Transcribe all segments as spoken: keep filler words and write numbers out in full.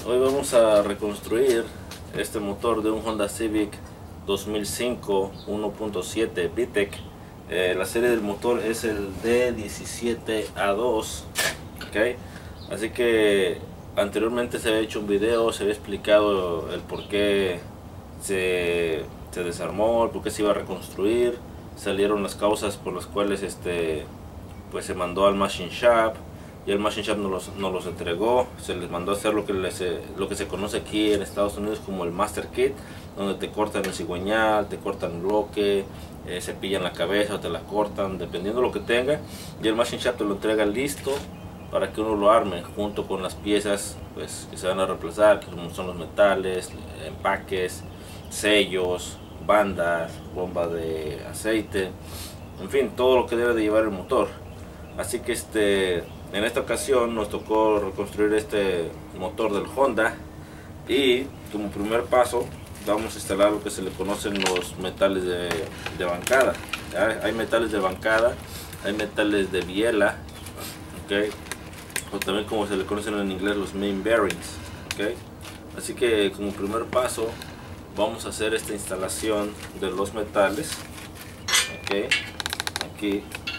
Hoy vamos a reconstruir este motor de un Honda Civic dos mil cinco uno punto siete VTEC. Eh, la serie del motor es el D diecisiete A dos, ¿okay? Así que anteriormente se había hecho un video, se había explicado el por qué se, se desarmó, el por qué se iba a reconstruir, salieron las causas por las cuales este, pues se mandó al machine shop. Y el machine shop nos los, nos los entregó, se les mandó a hacer lo que, les, lo que se conoce aquí en Estados Unidos como el Master Kit, donde te cortan el cigüeñal, te cortan el bloque, eh, cepillan la cabeza o te la cortan, dependiendo de lo que tenga. Y el machine shop te lo entrega listo para que uno lo arme, junto con las piezas pues, que se van a reemplazar, que son los metales, empaques, sellos, bandas, bomba de aceite, en fin, todo lo que debe de llevar el motor. Así que este... en esta ocasión nos tocó reconstruir este motor del Honda y como primer paso vamos a instalar lo que se le conocen los metales de, de bancada. ¿Ya? Hay metales de bancada, hay metales de biela, ¿okay? O también como se le conocen en inglés los main bearings, ¿okay? Así que como primer paso vamos a hacer esta instalación de los metales, ¿okay? Aquí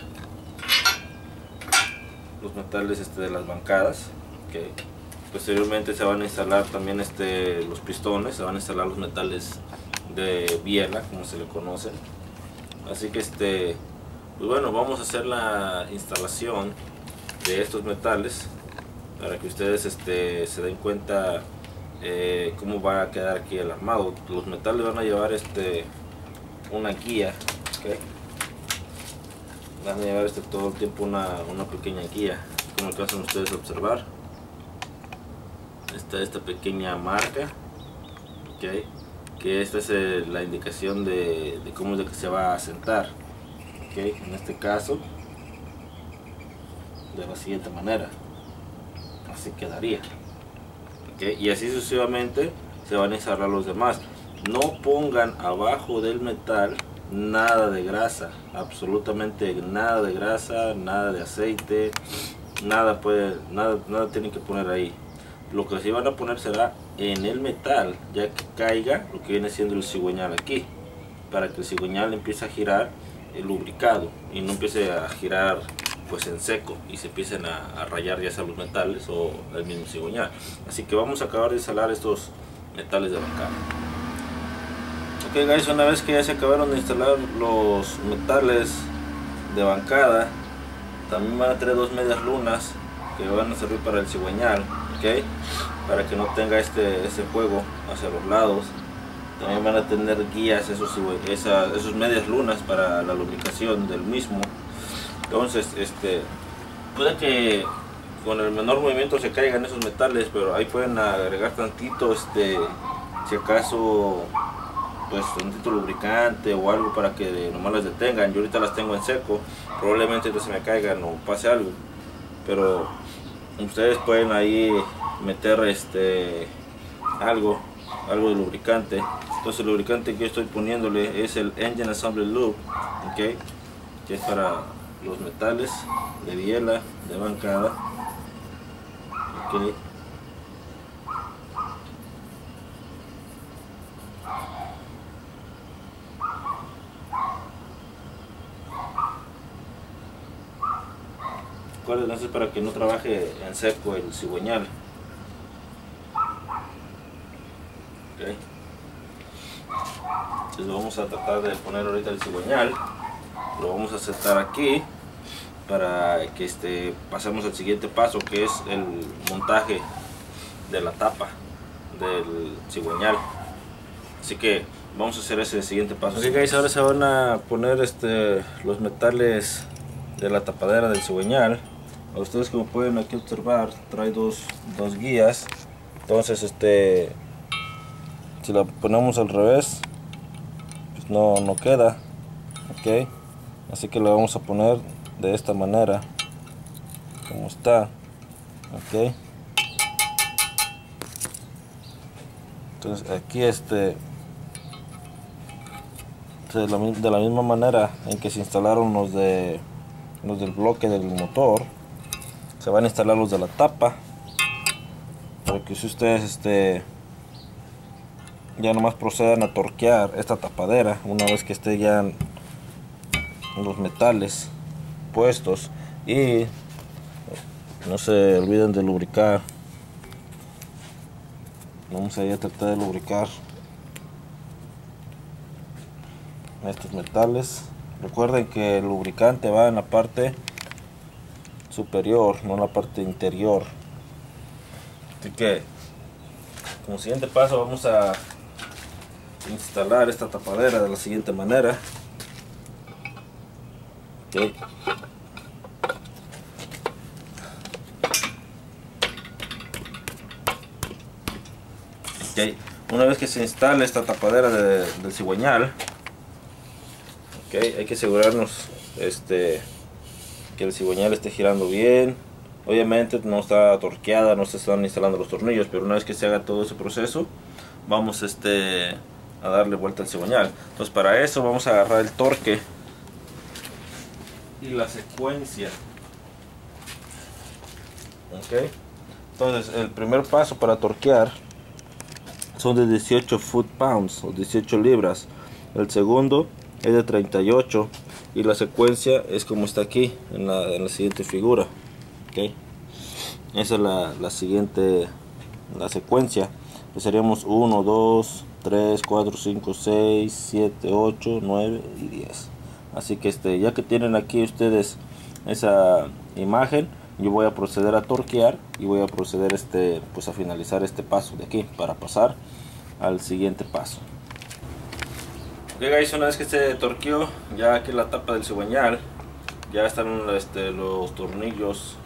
los metales este, de las bancadas, okay. Posteriormente se van a instalar también este, los pistones, se van a instalar los metales de biela, como se le conocen. Así que este, pues bueno, vamos a hacer la instalación de estos metales para que ustedes este, se den cuenta eh, cómo va a quedar aquí el armado. Los metales van a llevar este, una guía, okay. Van a llevar este todo el tiempo una, una pequeña guía, como alcanzan ustedes a observar. Está esta pequeña marca, okay, que esta es el, la indicación de, de cómo es de que se va a sentar, okay. En este caso de la siguiente manera, así quedaría, okay. Y así sucesivamente se van a instalar los demás. No pongan abajo del metal nada de grasa, absolutamente nada de grasa, nada de aceite, nada puede, nada, nada tienen que poner ahí. Lo que sí van a poner será en el metal, ya que caiga lo que viene siendo el cigüeñal aquí, para que el cigüeñal empiece a girar el lubricado y no empiece a girar pues en seco y se empiecen a, a rayar ya sea los metales o el mismo cigüeñal. Así que vamos a acabar de instalar estos metales de bancada. Ok guys, una vez que ya se acabaron de instalar los metales de bancada, también van a tener dos medias lunas que van a servir para el cigüeñal, okay, para que no tenga este, este juego hacia los lados. También van a tener guías esos, esas, esos medias lunas para la lubricación del mismo. Entonces este, puede que con el menor movimiento se caigan esos metales, pero ahí pueden agregar tantito este, si acaso pues un tantito lubricante o algo para que nomás las detengan. Yo ahorita las tengo en seco, probablemente se me caigan o pase algo, pero ustedes pueden ahí meter este algo algo de lubricante. Entonces el lubricante que yo estoy poniéndole es el Engine Assembly Lube, okay, que es para los metales de biela de bancada, okay. Entonces para que no trabaje en seco el cigüeñal, okay. Entonces vamos a tratar de poner ahorita el cigüeñal, lo vamos a sentar aquí para que este, pasemos al siguiente paso, que es el montaje de la tapa del cigüeñal. Así que vamos a hacer ese siguiente paso. Ok guys, ahora se van a poner este, los metales de la tapadera del cigüeñal. A ustedes, como pueden aquí observar, trae dos, dos guías. Entonces este, si la ponemos al revés pues no, no queda, ok. Así que la vamos a poner de esta manera como está, ok. Entonces aquí este, de la, de la misma manera en que se instalaron los de los del bloque del motor, se van a instalar los de la tapa, para que si ustedes este ya nomás procedan a torquear esta tapadera una vez que esté ya los metales puestos, y no se olviden de lubricar. Vamos a ir a tratar de lubricar estos metales. Recuerden que el lubricante va en la parte superior, no en la parte interior. Así que como siguiente paso vamos a instalar esta tapadera de la siguiente manera. Okay. Okay. Una vez que se instale esta tapadera de, del cigüeñal, okay, hay que asegurarnos este, que el cigüeñal esté girando bien. Obviamente no está torqueada, no se están instalando los tornillos, pero una vez que se haga todo ese proceso, vamos este, a darle vuelta al cigüeñal. Entonces para eso vamos a agarrar el torque y la secuencia. Okay. Entonces el primer paso para torquear son de dieciocho foot pounds o dieciocho libras. El segundo es de treinta y ocho y la secuencia es como está aquí en la, en la siguiente figura. Okay. Esa es la, la siguiente la secuencia. Seríamos uno, dos, tres, cuatro, cinco, seis, siete, ocho, nueve y diez. Así que este, ya que tienen aquí ustedes esa imagen, yo voy a proceder a torquear y voy a proceder este, pues a finalizar este paso de aquí para pasar al siguiente paso. Ok guys, una vez que se torqueó ya aquí la tapa del cigüeñal, ya están este, los tornillos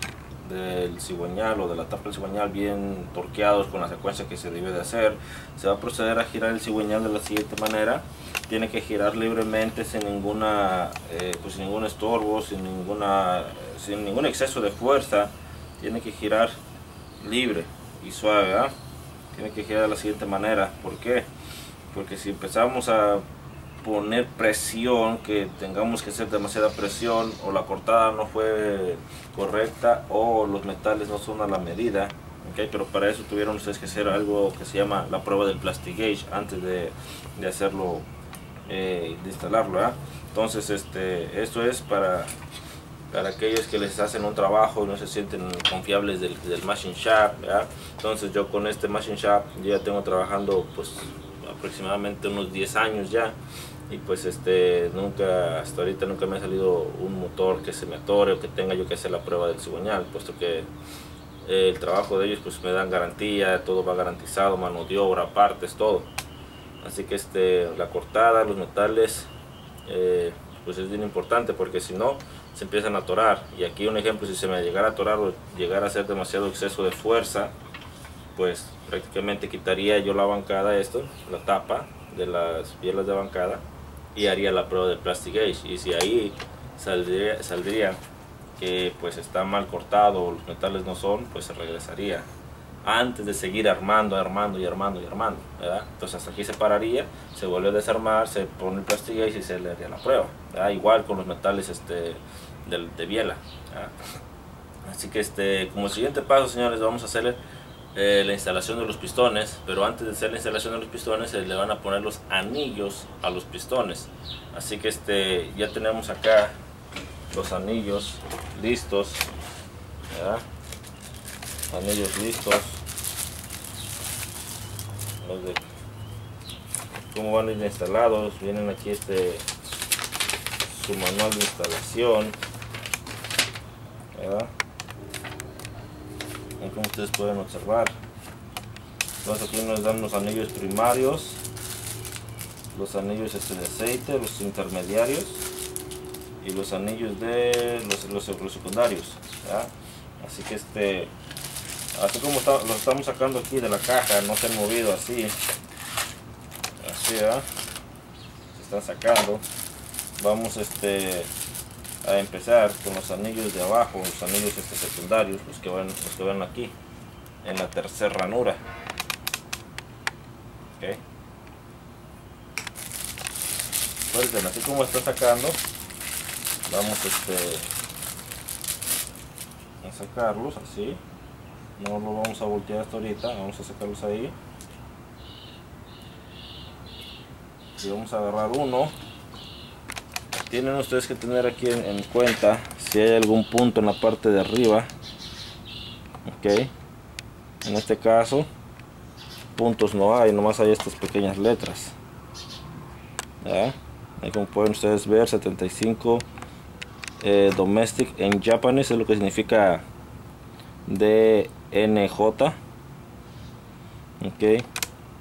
del cigüeñal o de la tapa del cigüeñal bien torqueados con la secuencia que se debe de hacer. Se va a proceder a girar el cigüeñal de la siguiente manera. Tiene que girar libremente sin ninguna eh, pues sin ningún estorbo, sin ninguna sin ningún exceso de fuerza. Tiene que girar libre y suave, ¿verdad? Tiene que girar de la siguiente manera. ¿Por qué? Porque si empezamos a poner presión, que tengamos que hacer demasiada presión, o la cortada no fue correcta o los metales no son a la medida, okay, pero para eso tuvieron ustedes que hacer algo que se llama la prueba del plastic gauge antes de, de hacerlo, eh, de instalarlo, ¿verdad? Entonces este, esto es para para aquellos que les hacen un trabajo y no se sienten confiables del, del machine shop, ¿verdad? Entonces yo con este machine shop ya tengo trabajando pues aproximadamente unos diez años ya, y pues este nunca hasta ahorita nunca me ha salido un motor que se me atore o que tenga yo que hacer la prueba del cigüeñal, puesto que eh, el trabajo de ellos pues me dan garantía, todo va garantizado, mano de obra, partes, todo. Así que este la cortada, los metales eh, pues es bien importante, porque si no se empiezan a atorar. Y aquí un ejemplo, si se me llegara a atorar o llegara a hacer demasiado exceso de fuerza, pues prácticamente quitaría yo la bancada, esto, la tapa de las bielas de bancada, y haría la prueba del plastic gauge, y si ahí saldría, saldría que pues está mal cortado o los metales no son, pues se regresaría antes de seguir armando, armando y armando y armando, ¿verdad? Entonces hasta aquí se pararía, se vuelve a desarmar, se pone el plastic gauge y se le haría la prueba, ¿verdad? Igual con los metales este, de, de biela, ¿verdad? Así que este, como siguiente paso, señores, vamos a hacer eh, la instalación de los pistones, pero antes de hacer la instalación de los pistones se le van a poner los anillos a los pistones. Así que este, ya tenemos acá los anillos listos, ¿verdad? Anillos listos, los de cómo van a ir instalados, vienen aquí este su manual de instalación, ¿verdad? Y como ustedes pueden observar, entonces aquí nos dan los anillos primarios, los anillos este de aceite, los intermediarios y los anillos de los, los, los secundarios, ¿verdad? Así que este, así como está, los estamos sacando aquí de la caja, no se han movido así, así, ¿verdad? Se están sacando. Vamos este a empezar con los anillos de abajo, los anillos este secundarios, los que van, los que van aquí en la tercera ranura. Okay. Pues, así como está sacando, vamos este a sacarlos así, no lo vamos a voltear hasta ahorita, vamos a sacarlos ahí y vamos a agarrar uno. Tienen ustedes que tener aquí en, en cuenta si hay algún punto en la parte de arriba. Ok, en este caso puntos no hay, nomás hay estas pequeñas letras. ¿Ya? Ahí como pueden ustedes ver, setenta y cinco eh, Domestic en Japanese es lo que significa D N J. Ok,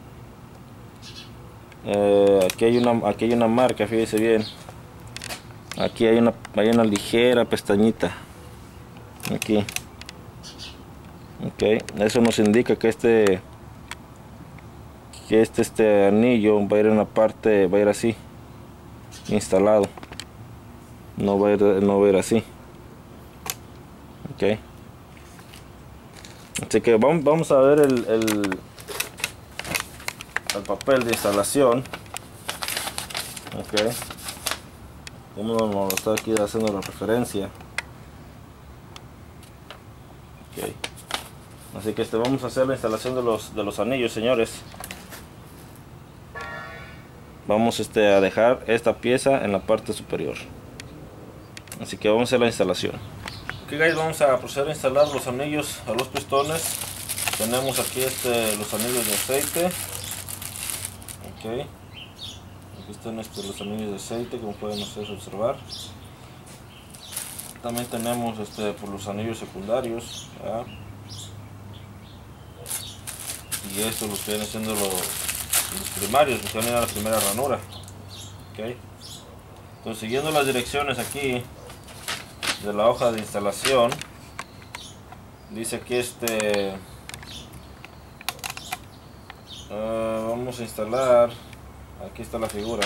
eh, aquí hay una aquí hay una marca, fíjense bien. Aquí hay una, hay una ligera pestañita aquí. Ok, eso nos indica que este que este este anillo va a ir en la parte, va a ir así instalado, no va a ir, no va a ir así. Ok, así que vamos, vamos a ver el, el, el papel de instalación. Ok, como nos está aquí haciendo la referencia. Ok, así que este, vamos a hacer la instalación de los, de los anillos, señores. Vamos este, a dejar esta pieza en la parte superior. Así que vamos a hacer la instalación. Ok guys, vamos a proceder a instalar los anillos a los pistones. Tenemos aquí este, los anillos de aceite. Ok, aquí están este, los anillos de aceite, como pueden ustedes observar. También tenemos este, por los anillos secundarios, ¿ya? Y estos los que vienen siendo los, los primarios, que van a ir a la primera ranura. Okay. Entonces, siguiendo las direcciones aquí de la hoja de instalación, dice aquí este uh, vamos a instalar, aquí está la figura,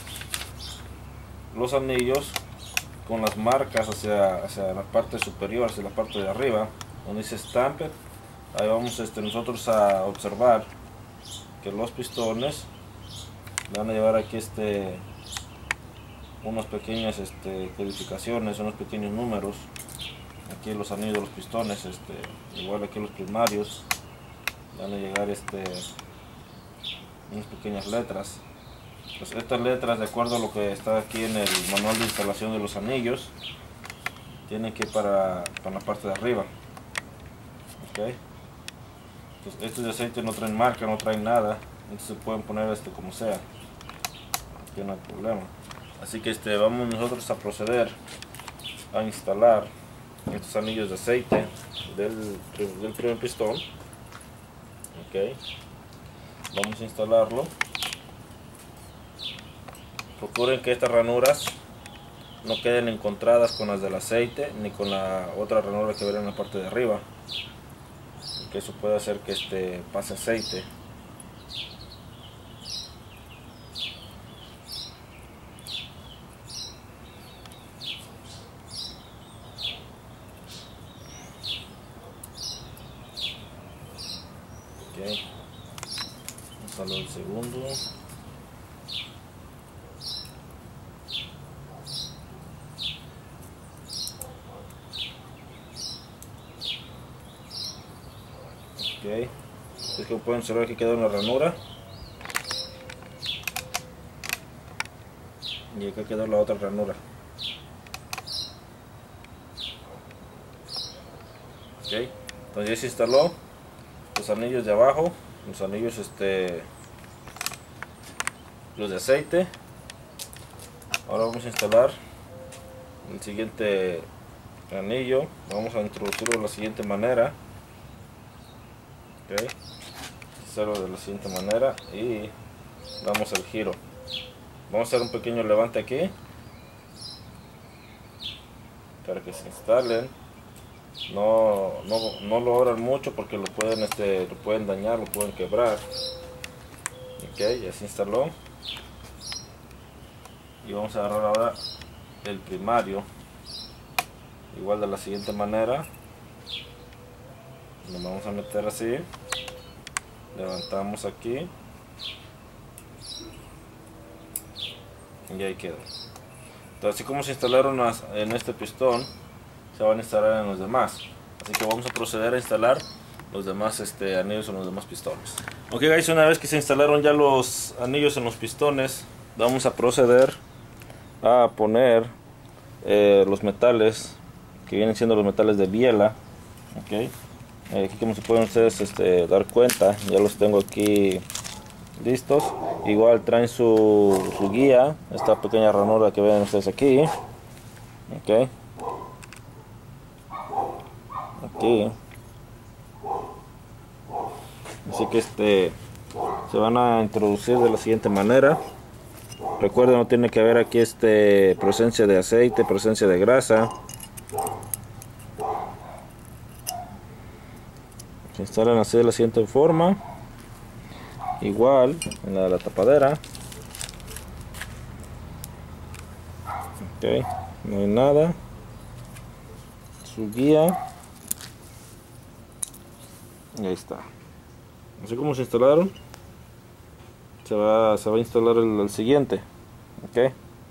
los anillos con las marcas hacia, hacia la parte superior, hacia la parte de arriba, donde dice Stamped. Ahí vamos este, nosotros a observar que los pistones van a llevar aquí este unas pequeñas este, codificaciones, unos pequeños números. Aquí los anillos de los pistones, este, igual aquí los primarios van a llegar este, unas pequeñas letras. Pues estas letras, de acuerdo a lo que está aquí en el manual de instalación de los anillos, tienen que ir para, para la parte de arriba. Okay. Pues estos de aceite no traen marca, no traen nada, entonces se pueden poner este como sea, aquí no hay problema. Así que este, vamos nosotros a proceder a instalar estos anillos de aceite del, del primer pistón. Okay. Vamos a instalarlo. Procuren que estas ranuras no queden encontradas con las del aceite ni con la otra ranura que verán en la parte de arriba, que eso puede hacer que este pase aceite. Ok, instalo el segundo. Ok, es que pueden observar que queda una ranura y acá quedó la otra ranura. Ok, entonces ya se instaló los anillos de abajo, los anillos este los de aceite. Ahora vamos a instalar el siguiente anillo. Vamos a introducirlo de la siguiente manera. Ok, hacerlo de la siguiente manera y damos el giro. Vamos a hacer un pequeño levante aquí para que se instalen. No, no, no lo abran mucho porque lo pueden, este, lo pueden dañar, lo pueden quebrar. Ok, ya se instaló. Y vamos a agarrar ahora el primario. Igual de la siguiente manera. Lo vamos a meter así. Levantamos aquí. Y ahí quedó. Entonces, así como se instalaron en este pistón, se van a instalar en los demás. Así que vamos a proceder a instalar los demás este, anillos en los demás pistones. Ok guys, una vez que se instalaron ya los anillos en los pistones, vamos a proceder a poner eh, los metales que vienen siendo los metales de biela. Okay. Eh, aquí como se pueden ustedes este, dar cuenta, ya los tengo aquí listos. Igual traen su, su guía, esta pequeña ranura que ven ustedes aquí. Okay. Aquí. Así que este se van a introducir de la siguiente manera. Recuerden, no tiene que haber aquí este presencia de aceite, presencia de grasa. Se instalan así de la siguiente forma. Igual en la de la tapadera. Ok, no hay nada. Su guía. Y ahí está. Así como se instalaron, se va, se va a instalar el, el siguiente. Ok.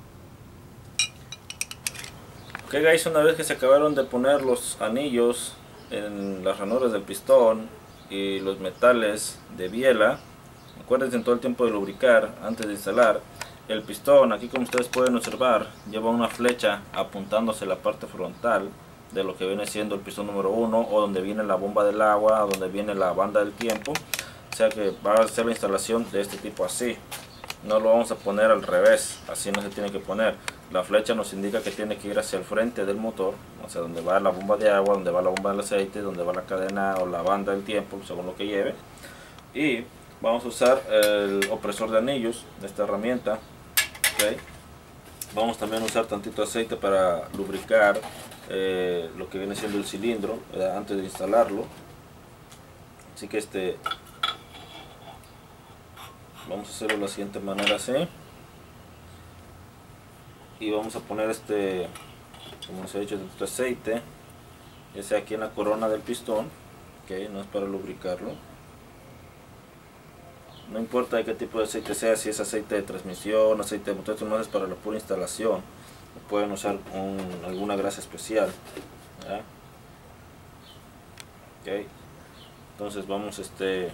Ok guys, una vez que se acabaron de poner los anillos en las ranuras del pistón y los metales de biela, acuérdense en todo el tiempo de lubricar antes de instalar. El pistón, aquí como ustedes pueden observar, lleva una flecha apuntándose la parte frontal de lo que viene siendo el pistón número uno, o donde viene la bomba del agua, o donde viene la banda del tiempo. O sea que va a hacer la instalación de este tipo así. No lo vamos a poner al revés, así no se tiene que poner. La flecha nos indica que tiene que ir hacia el frente del motor, o sea, donde va la bomba de agua, donde va la bomba del aceite, donde va la cadena o la banda del tiempo, según lo que lleve. Y vamos a usar el opresor de anillos de esta herramienta. Okay. Vamos también a usar tantito aceite para lubricar eh, lo que viene siendo el cilindro, ¿verdad? Antes de instalarlo. Así que este vamos a hacerlo de la siguiente manera, así. Y vamos a poner este, como les he dicho, tantito aceite, ya sea aquí en la corona del pistón. Okay, no es para lubricarlo. No importa de qué tipo de aceite sea, si es aceite de transmisión, aceite de motor, esto no es para la pura instalación. Pueden usar un, alguna grasa especial. Okay. Entonces vamos este,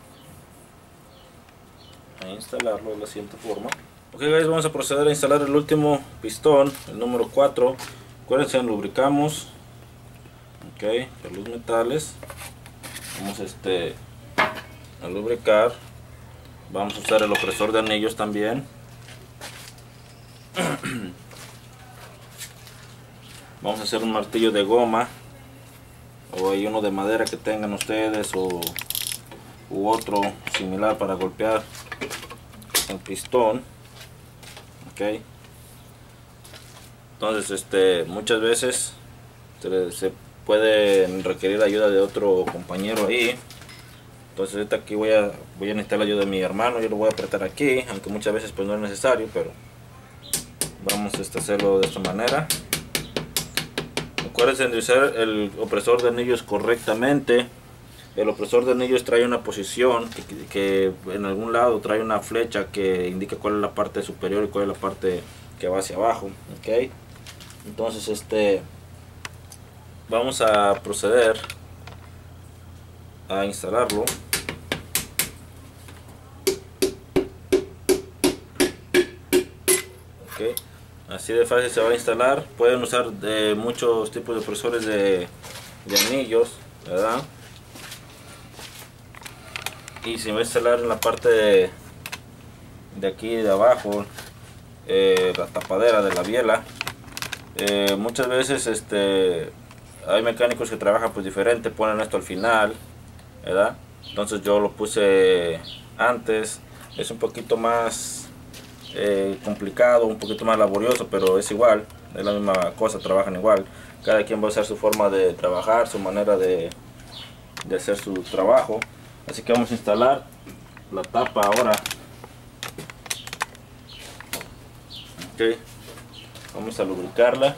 a instalarlo de la siguiente forma. Ok guys, vamos a proceder a instalar el último pistón, el número cuatro. Acuérdense, lubricamos. Ok, por los metales. Vamos este, a lubricar. Vamos a usar el opresor de anillos también. Vamos a hacer un martillo de goma, o hay uno de madera que tengan ustedes, o u otro similar para golpear el pistón. Okay. Entonces este, muchas veces se, se puede requerir ayuda de otro compañero ahí. Entonces ahorita aquí voy a, voy a necesitar la ayuda de mi hermano. Yo lo voy a apretar aquí, aunque muchas veces pues no es necesario, pero vamos este, a hacerlo de esta manera. Acuérdense de usar el opresor de anillos correctamente. El opresor de anillos trae una posición que, que, que en algún lado trae una flecha que indica cuál es la parte superior y cuál es la parte que va hacia abajo. Okay. Entonces este, vamos a proceder a instalarlo. Okay. Así de fácil se va a instalar. Pueden usar de muchos tipos de opresores de, de anillos, ¿verdad? Y se va a instalar en la parte de, de aquí de abajo, eh, la tapadera de la biela. Eh, muchas veces este, hay mecánicos que trabajan pues diferente, ponen esto al final, ¿verdad? Entonces yo lo puse antes. Es un poquito más eh, complicado, un poquito más laborioso, pero es igual, es la misma cosa, trabajan igual. Cada quien va a usar su forma de trabajar, su manera de, de hacer su trabajo. Así que vamos a instalar la tapa ahora. Okay. Vamos a lubricarla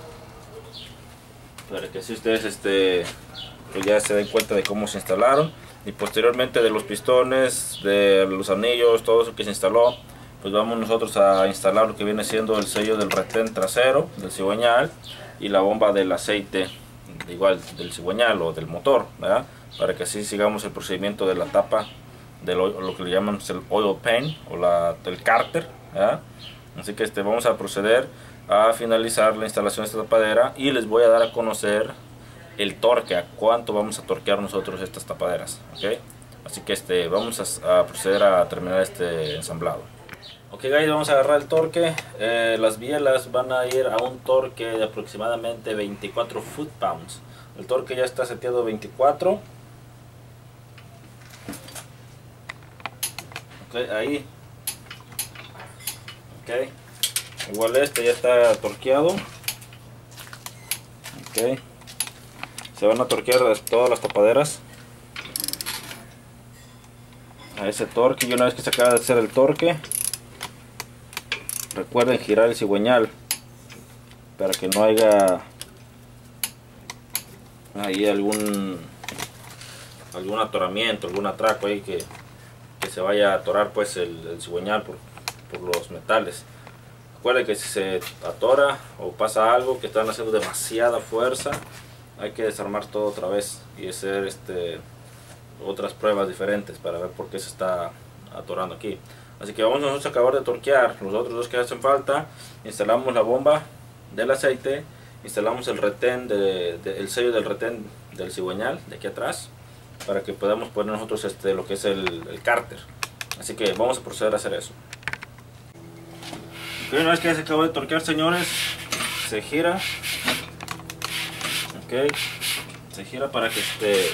para que así ustedes este, pues ya se den cuenta de cómo se instalaron, y posteriormente de los pistones, de los anillos, todo eso que se instaló, pues vamos nosotros a instalar lo que viene siendo el sello del retén trasero, del cigüeñal, y la bomba del aceite igual del cigüeñal o del motor, ¿verdad? Para que así sigamos el procedimiento de la tapa de lo, lo que le llaman el oil pan o la, el cárter, ¿verdad? Así que este, vamos a proceder a finalizar la instalación de esta tapadera y les voy a dar a conocer el torque, a cuánto vamos a torquear nosotros estas tapaderas, ¿ok? Así que este, vamos a, a proceder a terminar este ensamblado. Ok guys, vamos a agarrar el torque. Eh, las bielas van a ir a un torque de aproximadamente veinticuatro foot pounds. El torque ya está seteado a veinticuatro. Ok, ahí. Ok. Igual este ya está torqueado. Ok. Se van a torquear todas las tapaderas a ese torque, y una vez que se acaba de hacer el torque, recuerden girar el cigüeñal para que no haya ahí algún algún atoramiento, algún atraco ahí que, que se vaya a atorar pues el, el cigüeñal por, por los metales. Recuerden que si se atora o pasa algo que están haciendo demasiada fuerza, hay que desarmar todo otra vez y hacer este otras pruebas diferentes para ver por qué se está atorando aquí. Así que vamos nosotros a acabar de torquear los otros dos que hacen falta. Instalamos la bomba del aceite, instalamos el retén de, de, el sello del retén del cigüeñal de aquí atrás, para que podamos poner nosotros este lo que es el, el cárter. Así que vamos a proceder a hacer eso. Okay, una vez que ya se acabó de torquear, señores, se gira. Ok, se gira para que este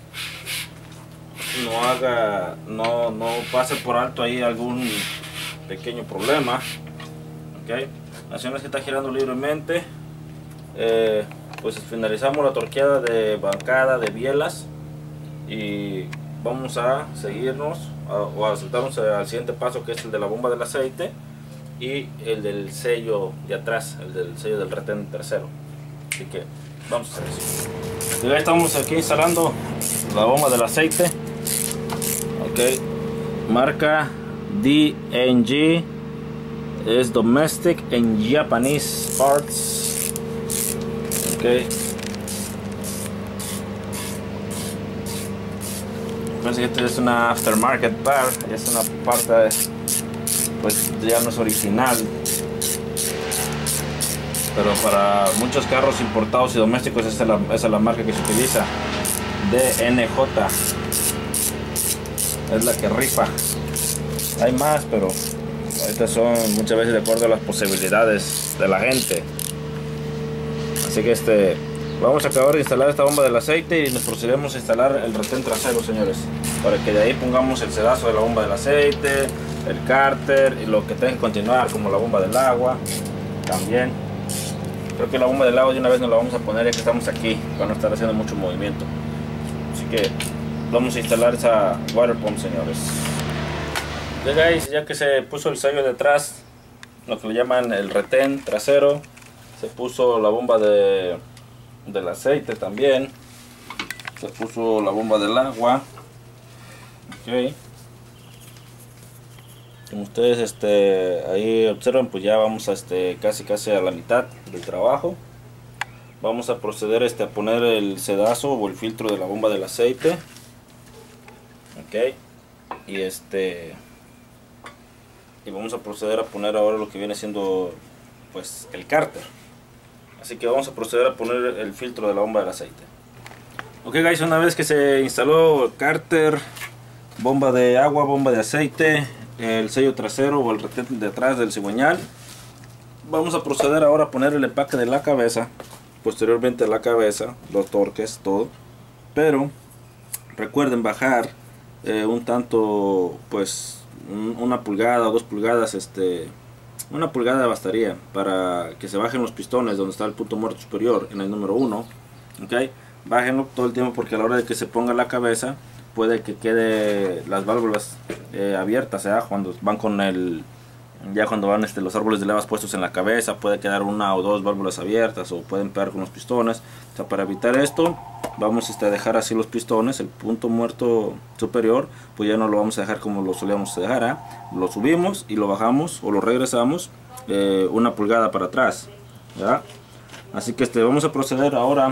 no haga, no, no pase por alto ahí algún pequeño problema. Ok, así una vez que está girando libremente, eh, pues finalizamos la torqueada de bancada de bielas y vamos a seguirnos a, o a saltarnos al siguiente paso, que es el de la bomba del aceite y el del sello de atrás, el del sello del retén trasero. Así que vamos a hacer eso. Y ya estamos aquí instalando la bomba del aceite. Ok, marca D N G, es Domestic and Japanese Parts. Ok, parece que esta es una aftermarket part, es una parte pues ya no es original, pero para muchos carros importados y domésticos esa es la, esa es la marca que se utiliza. D N J es la que rifa. Hay más, pero estas son muchas veces de acuerdo a las posibilidades de la gente. Así que este vamos a acabar de instalar esta bomba del aceite y nos procedemos a instalar el retén trasero, señores, para que de ahí pongamos el sedazo de la bomba del aceite, el cárter y lo que tenga que continuar, como la bomba del agua también. Creo que la bomba del agua de una vez nos la vamos a poner ya que estamos aquí, para no estar haciendo mucho movimiento. Así que vamos a instalar esa water pump, señores. Ya, guys, ya que se puso el sello detrás, lo que le llaman el retén trasero, se puso la bomba de, del aceite también, se puso la bomba del agua. Ok, como ustedes este, ahí observan, pues ya vamos a este, casi casi a la mitad del trabajo. Vamos a proceder este, a poner el sedazo o el filtro de la bomba del aceite. Ok, y este y vamos a proceder a poner ahora lo que viene siendo pues el cárter. Así que vamos a proceder a poner el filtro de la bomba del aceite. Ok guys, una vez que se instaló el cárter, bomba de agua, bomba de aceite, el sello trasero o el retén de atrás del cigüeñal, vamos a proceder ahora a poner el empaque de la cabeza, posteriormente la cabeza, los torques, todo. Pero recuerden bajar eh, un tanto, pues un, una pulgada o dos pulgadas, este una pulgada bastaría para que se bajen los pistones donde está el punto muerto superior en el número uno. Ok, bájenlo todo el tiempo, porque a la hora de que se ponga la cabeza puede que quede las válvulas eh, abiertas, ¿eh? Cuando van con el ya cuando van este, los árboles de levas puestos en la cabeza, puede quedar una o dos válvulas abiertas o pueden pegar con los pistones. O sea, para evitar esto vamos este, a dejar así los pistones, el punto muerto superior pues ya no lo vamos a dejar como lo solíamos dejar, ¿eh? Lo subimos y lo bajamos o lo regresamos eh, una pulgada para atrás, ¿ya? Así que este, vamos a proceder ahora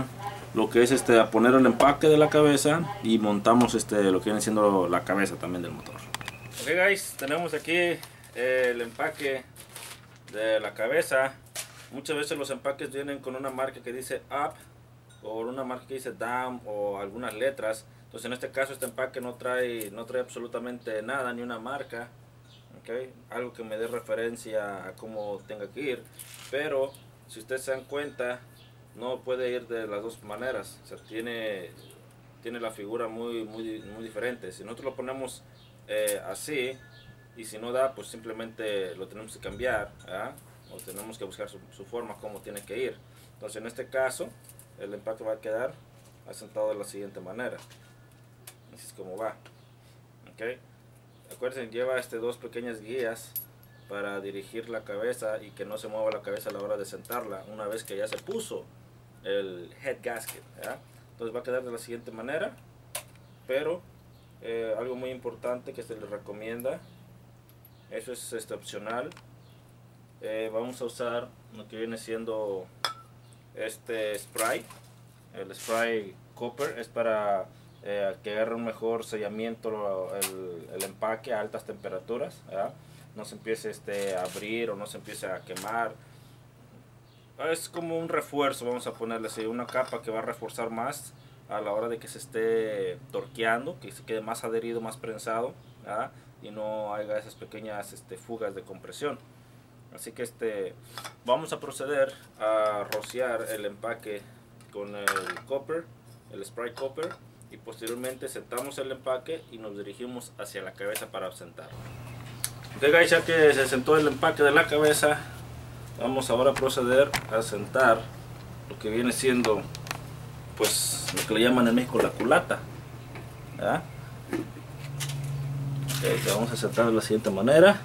lo que es este, a poner el empaque de la cabeza y montamos este, lo que viene siendo la cabeza también del motor. Ok guys, tenemos aquí eh, el empaque de la cabeza. Muchas veces los empaques vienen con una marca que dice up o una marca que dice down o algunas letras. Entonces en este caso este empaque no trae, no trae absolutamente nada, ni una marca. Okay, algo que me dé referencia a cómo tenga que ir, pero si ustedes se dan cuenta no puede ir de las dos maneras, o sea, tiene, tiene la figura muy, muy, muy diferente. Si nosotros lo ponemos eh, así y si no da, pues simplemente lo tenemos que cambiar, ¿verdad? O tenemos que buscar su, su forma, cómo tiene que ir. Entonces en este caso el empaque va a quedar asentado de la siguiente manera, así es como va. Okay. Acuérdense, lleva este, dos pequeñas guías para dirigir la cabeza y que no se mueva la cabeza a la hora de sentarla una vez que ya se puso el head gasket, ¿verdad? Entonces va a quedar de la siguiente manera, pero eh, algo muy importante que se les recomienda, eso es este, opcional, eh, vamos a usar lo que viene siendo este spray, el spray copper, es para Eh, que agarre un mejor sellamiento el, el empaque a altas temperaturas, ¿verdad? No se empiece este, a abrir o no se empiece a quemar. Es como un refuerzo, vamos a ponerle así, una capa que va a reforzar más a la hora de que se esté torqueando, que se quede más adherido, más prensado, ¿verdad? Y no haya esas pequeñas este, fugas de compresión. Así que este, vamos a proceder a rociar el empaque con el copper, el spray copper, y posteriormente sentamos el empaque y nos dirigimos hacia la cabeza para sentarlo. Ok guys, ya que se sentó el empaque de la cabeza, vamos ahora a proceder a sentar lo que viene siendo, pues, lo que le llaman en México la culata, ¿verdad? Okay, vamos a sentar de la siguiente manera.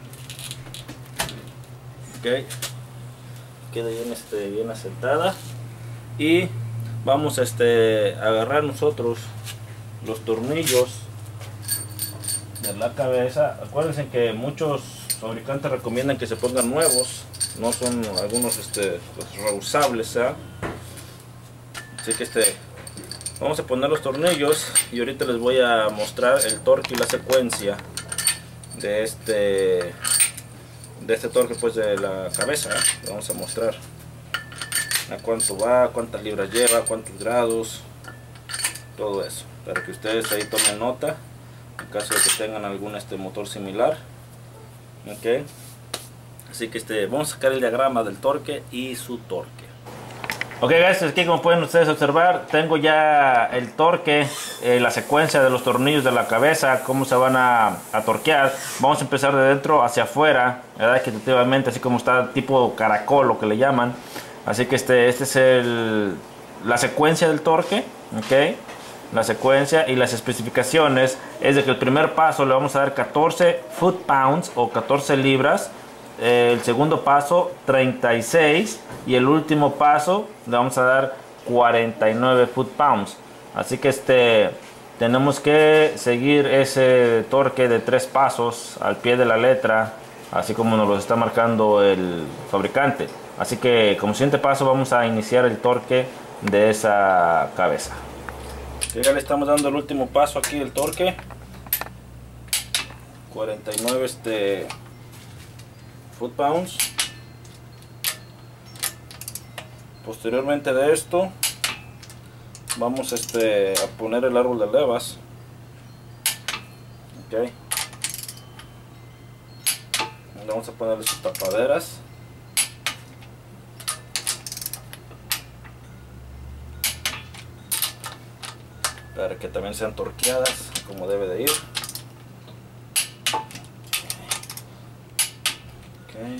Ok, queda bien, este, bien asentada y vamos este, a agarrar nosotros los tornillos de la cabeza. Acuérdense que muchos fabricantes recomiendan que se pongan nuevos, no son algunos este, pues, reusables, ¿eh? Así que este, vamos a poner los tornillos y ahorita les voy a mostrar el torque y la secuencia de este, de este torque pues de la cabeza, ¿eh? Vamos a mostrar a cuánto va, cuántas libras lleva, cuántos grados, todo eso, para que ustedes ahí tomen nota en caso de que tengan algún este motor similar. Ok, así que este, vamos a sacar el diagrama del torque y su torque. Ok guys, aquí como pueden ustedes observar, tengo ya el torque, eh, la secuencia de los tornillos de la cabeza, cómo se van a, a torquear. Vamos a empezar de dentro hacia afuera, ¿verdad? Equitativamente, así como está tipo caracol, lo que le llaman. Así que este, este es el, la secuencia del torque, ¿ok? La secuencia y las especificaciones es de que el primer paso le vamos a dar catorce foot pounds o catorce libras, eh, el segundo paso treinta y seis y el último paso le vamos a dar cuarenta y nueve foot pounds. Así que este, tenemos que seguir ese torque de tres pasos al pie de la letra, así como nos lo está marcando el fabricante. Así que como siguiente paso vamos a iniciar el torque de esa cabeza. Ya le estamos dando el último paso aquí del torque. cuarenta y nueve este, foot pounds. Posteriormente de esto vamos este, a poner el árbol de levas. Okay. Vamos a ponerle sus tapaderas. Para que también sean torqueadas como debe de ir. Okay.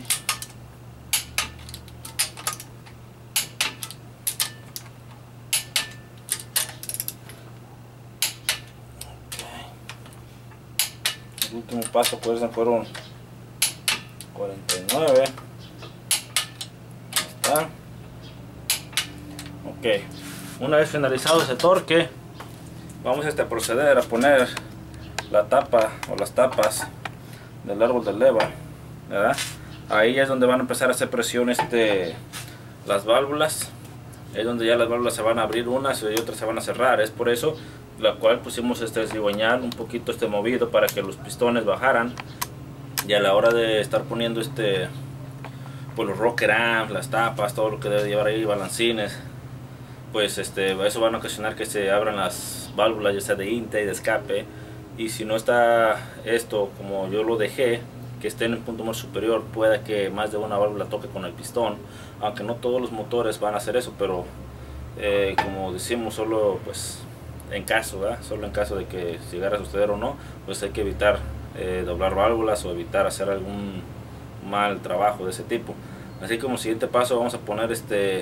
El último paso pues fueron cuarenta y nueve. Ahí está. Ok, una vez finalizado ese torque, vamos este, a proceder a poner la tapa o las tapas del árbol de leva, ¿verdad? Ahí es donde van a empezar a hacer presión este, las válvulas es donde ya las válvulas se van a abrir unas y otras se van a cerrar. Es por eso la cual pusimos este cigüeñal un poquito este movido para que los pistones bajaran, y a la hora de estar poniendo este pues los rocker arms, las tapas, todo lo que debe llevar ahí, balancines, pues este eso van a ocasionar que se abran las válvulas, ya sea de intake, de escape. Y si no está esto como yo lo dejé, que esté en el punto más superior, pueda que más de una válvula toque con el pistón, aunque no todos los motores van a hacer eso, pero eh, como decimos, solo pues en caso, ¿verdad? Solo en caso de que llegara a suceder o no, pues hay que evitar eh, doblar válvulas o evitar hacer algún mal trabajo de ese tipo. Así que como siguiente paso vamos a poner este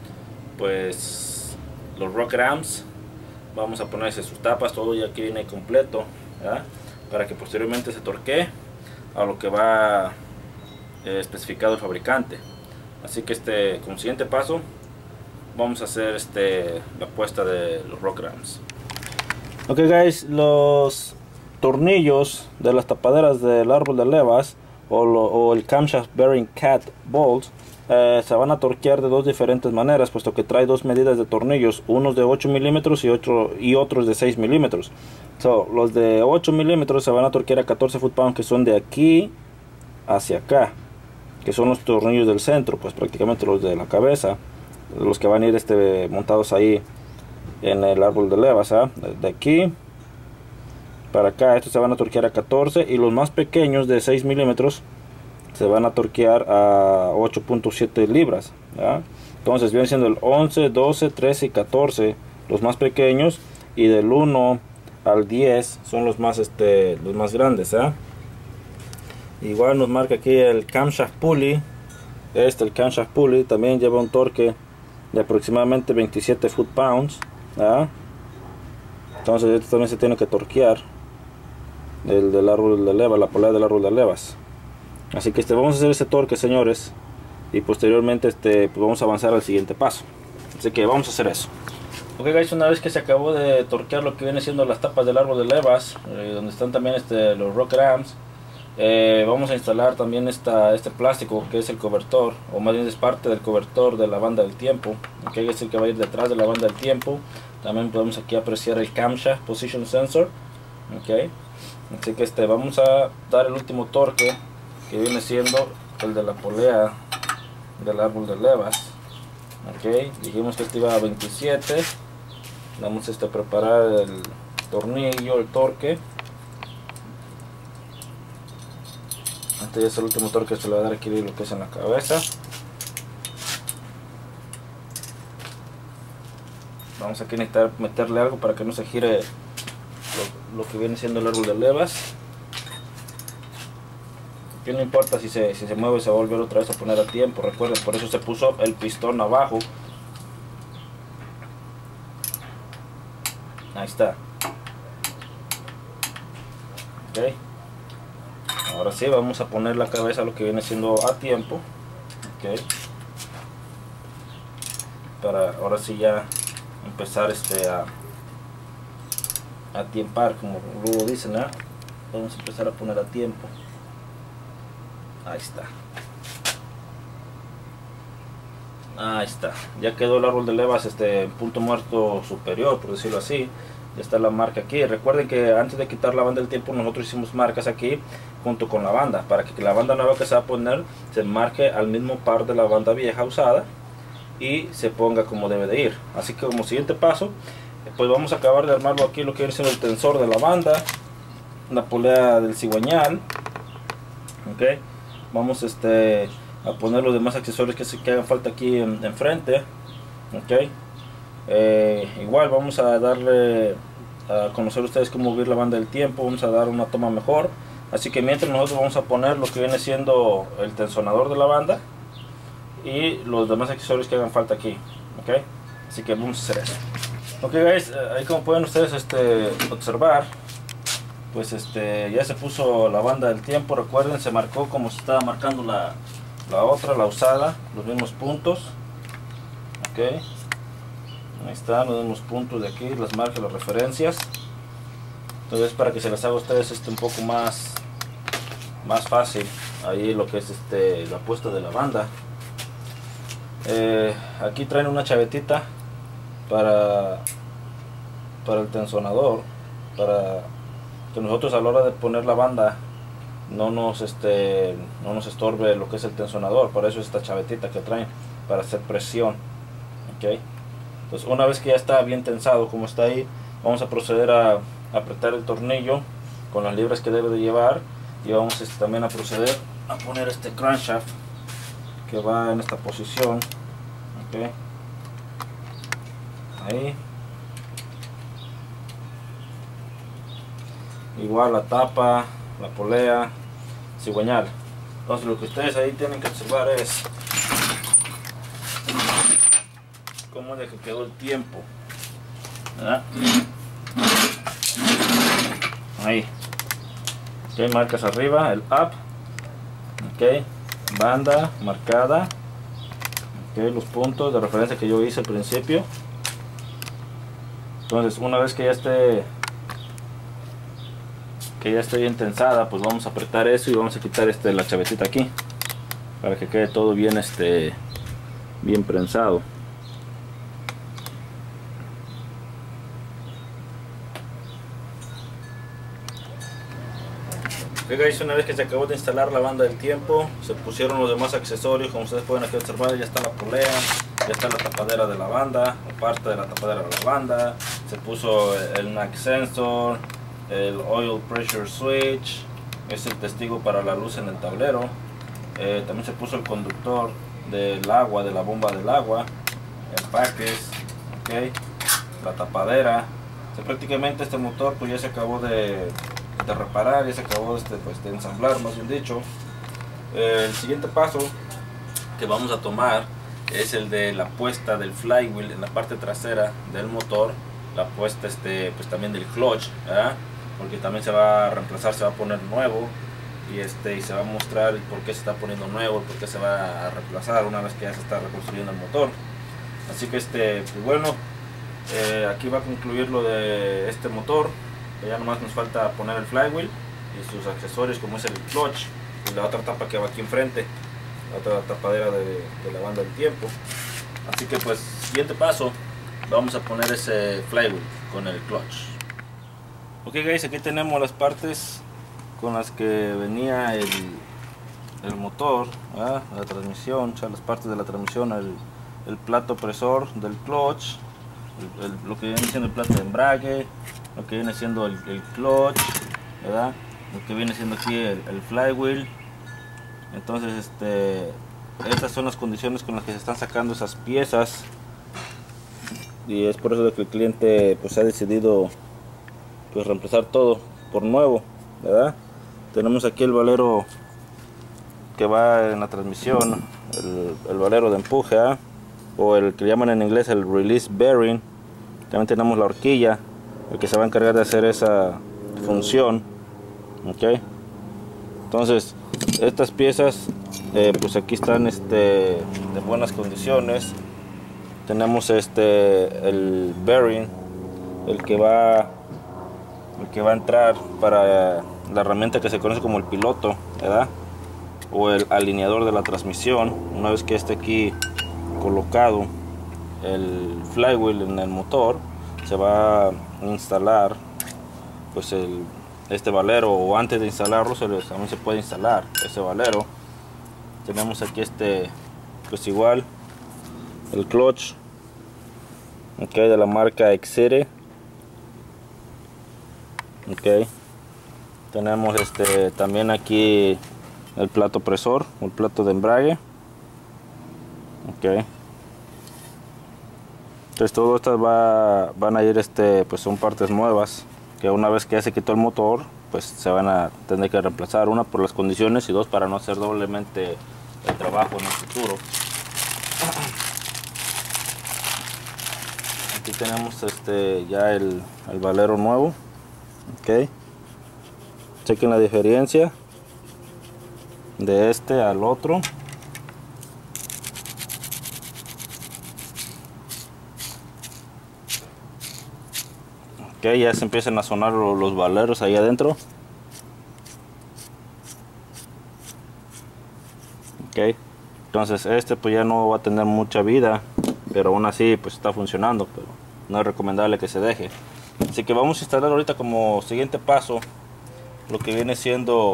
pues los rocker arms, vamos a ponerse sus tapas, todo ya aquí viene completo, ¿verdad? Para que posteriormente se torquee a lo que va eh, especificado el fabricante. Así que este como siguiente paso vamos a hacer este la puesta de los rocker arms. Ok guys, los tornillos de las tapaderas del árbol de levas o, lo, o el camshaft bearing cat bolts eh, se van a torquear de dos diferentes maneras, puesto que trae dos medidas de tornillos, unos de ocho milímetros y, otro, y otros de seis milímetros. So, los de ocho milímetros se van a torquear a catorce foot pounds, que son de aquí hacia acá, que son los tornillos del centro, pues prácticamente los de la cabeza, los que van a ir este, montados ahí en el árbol de levas, ¿eh? de aquí para acá. Estos se van a torquear a catorce, y los más pequeños de seis milímetros se van a torquear a ocho punto siete libras, ¿ya? Entonces vienen siendo el once, doce, trece y catorce los más pequeños, y del uno al diez son los más este los más grandes, ¿eh? Igual nos marca aquí el camshaft pulley. Este el camshaft pulley también lleva un torque de aproximadamente veintisiete foot pounds, ¿ya? Entonces esto también se tiene que torquear, el del árbol de levas, la polea del árbol de levas. Así que este vamos a hacer ese torque, señores, y posteriormente este pues vamos a avanzar al siguiente paso. Así que vamos a hacer eso. Ok guys, una vez que se acabó de torquear lo que viene siendo las tapas del árbol de levas, eh, donde están también este, los rocker arms, eh, vamos a instalar también esta, este plástico que es el cobertor, o más bien es parte del cobertor de la banda del tiempo, okay, es el que va a ir detrás de la banda del tiempo. También podemos aquí apreciar el camshaft position sensor, okay. Así que este vamos a dar el último torque, que viene siendo el de la polea del árbol de levas. Okay, dijimos que este iba a veintisiete. Vamos este, a preparar el tornillo, el torque. Este es el último torque que se le va a dar aquí lo que es en la cabeza. Vamos aquí a necesitar meterle algo para que no se gire lo, lo que viene siendo el árbol de levas. Aquí no importa si se, si se mueve, se va a volver otra vez a poner a tiempo. Recuerden, por eso se puso el pistón abajo. Ahí está. Ok. Ahora sí, vamos a poner la cabeza lo que viene siendo a tiempo. Ok. Para ahora sí ya empezar este a, a tiempar, como luego dicen, ¿eh? Vamos a empezar a poner a tiempo. Ahí está. Ahí está. Ya quedó el árbol de levas este en punto muerto superior, por decirlo así. Ya está la marca aquí. Recuerden que antes de quitar la banda del tiempo, nosotros hicimos marcas aquí junto con la banda, para que la banda nueva que se va a poner se marque al mismo par de la banda vieja usada y se ponga como debe de ir. Así que como siguiente paso, pues vamos a acabar de armarlo aquí, lo que viene siendo el tensor de la banda, la polea del cigüeñal. Ok. Vamos este, a poner los demás accesorios que, se, que hagan falta aquí en, en frente. Okay. Eh, igual vamos a darle a conocer a ustedes cómo mover la banda del tiempo. Vamos a dar una toma mejor. Así que mientras nosotros vamos a poner lo que viene siendo el tensonador de la banda y los demás accesorios que hagan falta aquí. Okay. Así que vamos a hacer eso. Ok guys, ahí como pueden ustedes este, observar, pues este ya se puso la banda del tiempo. Recuerden, se marcó como se estaba marcando la, la otra, la usada, los mismos puntos. Ok, ahí están los mismos puntos de aquí, las marcas, las referencias. Entonces para que se les haga a ustedes este un poco más más fácil ahí lo que es este la puesta de la banda. Eh, aquí traen una chavetita para, para el tensonador, para que nosotros a la hora de poner la banda no nos, este, no nos estorbe lo que es el tensonador. Para eso es esta chavetita que traen, para hacer presión. ¿Okay? Entonces una vez que ya está bien tensado como está ahí, vamos a proceder a apretar el tornillo con las libras que debe de llevar, y vamos este, también a proceder a poner este crankshaft que va en esta posición. ¿Okay? Ahí igual la tapa, la polea, cigüeñal. Entonces lo que ustedes ahí tienen que observar es cómo es de que quedó el tiempo, ¿verdad? Ahí, ok, marcas arriba, el up, ok, banda marcada, ok, los puntos de referencia que yo hice al principio. Entonces una vez que ya esté que ya esté bien tensada, pues vamos a apretar eso y vamos a quitar este la chavetita aquí para que quede todo bien este bien prensado. Ok guys, una vez que se acabó de instalar la banda del tiempo, se pusieron los demás accesorios. Como ustedes pueden aquí observar, ya está la polea, ya está la tapadera de la banda, o parte de la tapadera de la banda, se puso el N A C sensor, el oil pressure switch, es el testigo para la luz en el tablero, eh, también se puso el conductor del agua, de la bomba del agua, el package, okay, la tapadera. O sea, prácticamente este motor pues ya se acabó de, de reparar, ya se acabó de, pues, de ensamblar, más bien dicho. Eh, el siguiente paso que vamos a tomar es el de la puesta del flywheel en la parte trasera del motor, la puesta este pues también del clutch, ¿verdad? Porque también se va a reemplazar, se va a poner nuevo, y este y se va a mostrar el por qué se está poniendo nuevo, el por qué se va a reemplazar una vez que ya se está reconstruyendo el motor. Así que este pues bueno, eh, aquí va a concluir lo de este motor. Ya nomás nos falta poner el flywheel y sus accesorios, como es el clutch y la otra tapa que va aquí enfrente, la otra tapadera de, de la banda del tiempo. Así que pues siguiente paso, vamos a poner ese flywheel con el clutch. Ok guys, aquí tenemos las partes con las que venía el, el motor, ¿verdad? La transmisión, o sea, las partes de la transmisión, el, el plato presor del clutch, el, el, lo que viene siendo el plato de embrague, lo que viene siendo el, el clutch, ¿verdad? Lo que viene siendo aquí el, el flywheel. Entonces este estas son las condiciones con las que se están sacando esas piezas, y es por eso que el cliente pues ha decidido pues reemplazar todo por nuevo, ¿verdad? Tenemos aquí el valero que va en la transmisión, el, el valero de empuje, ¿eh? O el que llaman en inglés el release bearing. También tenemos la horquilla, el que se va a encargar de hacer esa función. Ok, entonces estas piezas eh, pues aquí están este, de buenas condiciones. Tenemos este el bearing, el que va el que va a entrar para la herramienta que se conoce como el piloto, ¿verdad? O el alineador de la transmisión. Una vez que esté aquí colocado el flywheel en el motor, se va a instalar pues el, este valero, o antes de instalarlo se le, también se puede instalar ese valero. Tenemos aquí este pues igual el clutch, okay, de la marca Excite. Okay. Tenemos este también aquí el plato presor, el plato de embrague. Okay. Entonces todo esto va, van a ir este pues son partes nuevas que una vez que ya se quitó el motor pues se van a tener que reemplazar, una por las condiciones y dos para no hacer doblemente el trabajo en el futuro. Aquí tenemos este ya el, el valero nuevo. Ok, chequen la diferencia de este al otro. Ok, ya se empiezan a sonar los valeros ahí adentro. Ok, Entonces este pues ya no va a tener mucha vida, pero aún así pues está funcionando, pero no es recomendable que se deje. Así que vamos a instalar ahorita como siguiente paso lo que viene siendo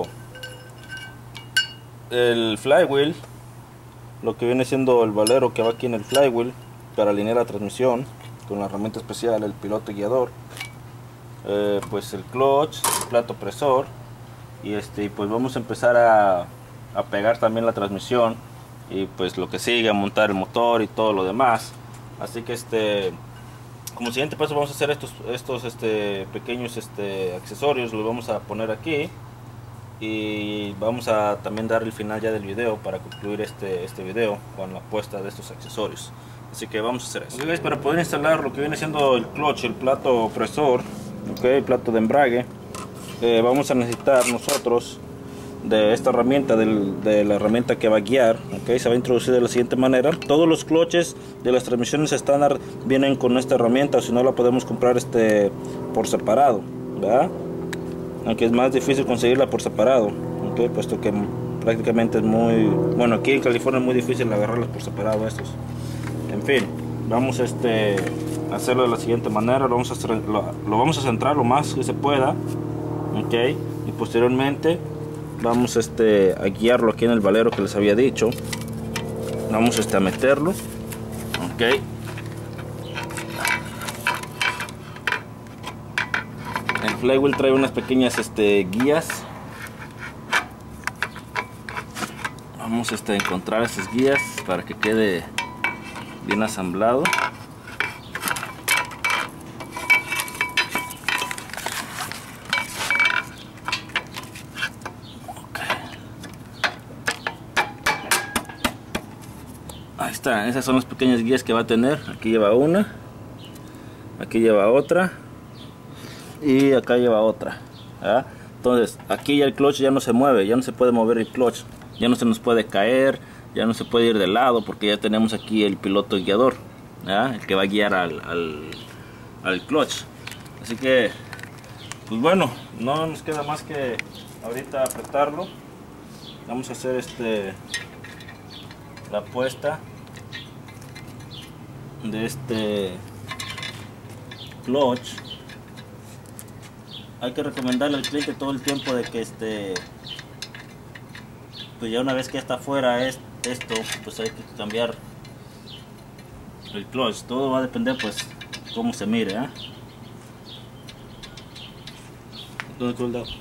el flywheel, lo que viene siendo el valero que va aquí en el flywheel para alinear la transmisión con la herramienta especial, el piloto guiador, eh, pues el clutch, el plato presor, y este pues vamos a empezar a, a pegar también la transmisión y pues lo que sigue, a montar el motor y todo lo demás. Así que este como siguiente paso vamos a hacer estos estos este pequeños este accesorios, los vamos a poner aquí y vamos a también dar el final ya del video para concluir este este video con la puesta de estos accesorios. Así que vamos a hacer eso. Okay, guys, para poder instalar lo que viene siendo el clutch, el plato presor, okay, el plato de embrague, eh, vamos a necesitar nosotros de esta herramienta, del, de la herramienta que va a guiar. Okay, se va a introducir de la siguiente manera. Todos los clutches de las transmisiones estándar vienen con esta herramienta, o si no la podemos comprar este por separado, ¿verdad? Aunque es más difícil conseguirla por separado, okay, puesto que prácticamente es muy, bueno, aquí en California es muy difícil agarrarlas por separado estos. En fin, vamos este, a hacerlo de la siguiente manera. Lo vamos a, hacer, lo, lo vamos a centrar lo más que se pueda, okay, y posteriormente vamos este, a guiarlo aquí en el valero que les había dicho. Vamos este, a meterlo, okay. El flywheel trae unas pequeñas este, guías. Vamos este, a encontrar esas guías para que quede bien asamblado. Ahí está, esas son las pequeñas guías que va a tener. Aquí lleva una, aquí lleva otra y acá lleva otra, ¿verdad? Entonces aquí ya el clutch ya no se mueve, ya no se puede mover el clutch, ya no se nos puede caer, ya no se puede ir de lado porque ya tenemos aquí el piloto guiador, ¿verdad? El que va a guiar al, al, al clutch. Así que pues bueno, no nos queda más que ahorita apretarlo. Vamos a hacer este la puesta de este clutch. Hay que recomendarle al cliente todo el tiempo de que este pues ya una vez que está fuera es, esto pues hay que cambiar el clutch. Todo va a depender pues cómo se mire, ¿eh? ¿Dónde quedó el dedo?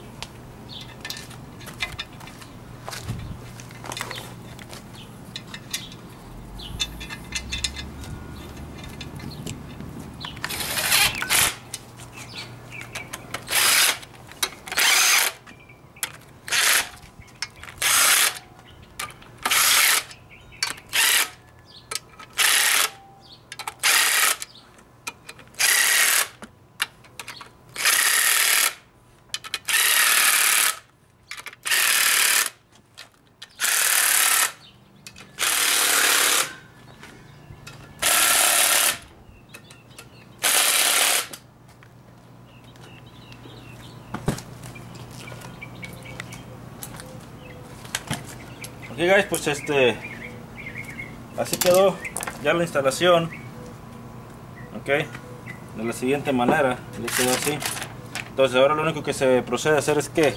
Ok guys, pues este así quedó ya la instalación, ok, de la siguiente manera, ya quedó así. Entonces ahora lo único que se procede a hacer es que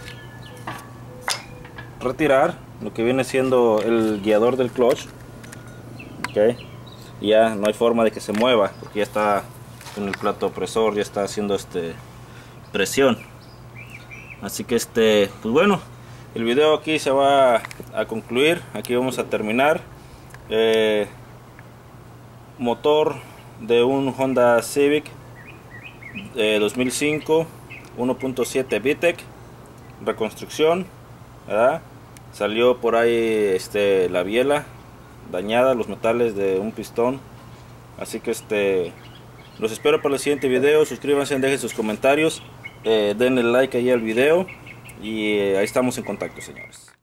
retirar lo que viene siendo el guiador del clutch, ok, y ya no hay forma de que se mueva porque ya está con el plato presor, ya está haciendo este presión. Así que este pues bueno, el video aquí se va a concluir, aquí vamos a terminar. Eh, motor de un Honda Civic eh, dos mil cinco, uno punto siete V TEC, reconstrucción, ¿verdad? Salió por ahí este, la biela dañada, los metales de un pistón. Así que este los espero para el siguiente video. Suscríbanse, dejen sus comentarios, eh, denle like ahí al video. Y ahí estamos en contacto, señores.